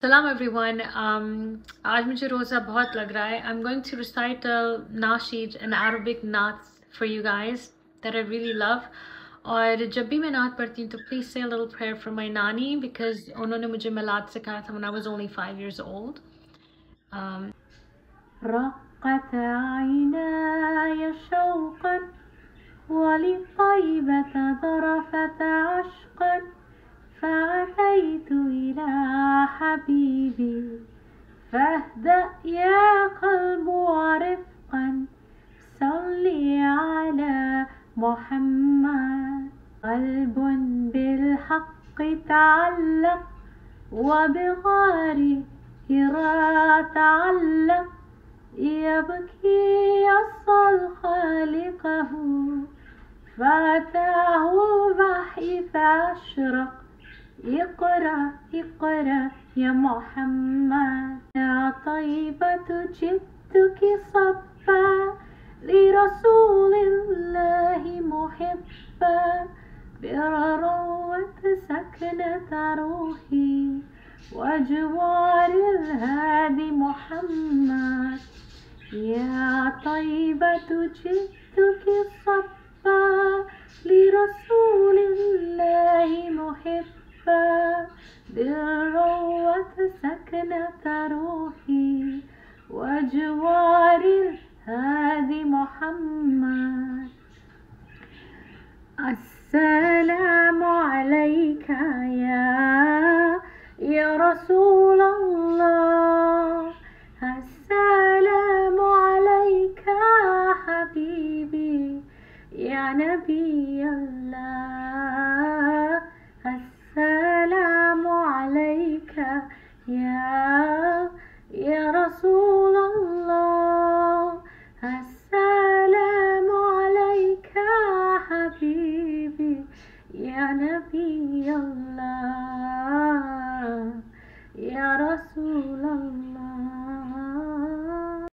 Salam everyone. आज मुझे रोज़ा बहुत लग रहा है. I'm going to recite a nasheed, an Arabic naat for you guys that I really love. और जब भी मैं नात पढ़ती हूँ तो please say a little prayer for my nani because उन्होंने मुझे मिलाद सिखाया था when I was only 5 years old. رقت عيناي شوقا ولطيبة ذرفت عشقا فأتيت إلى حبيبي فاهدأ يا قلب ورفقا صلي على محمد قلب بالحق تعلق وبغار حراء تعلق يبكي يصل خالقه فأتاه الوحي فأشرق اقرأ اقرأ يا محمد يا طيبة جئتك صبا لرسول الله محبا بروت سكنة روحي وجوار الهادي محمد يا طيبة جئتك صبا لرسول الله محبا بالروة سكنة روحي وجوار الهادي محمد السلام عليك يا رسول الله السلام عليك حبيبي يا نبي الله السلام عليك يا رسول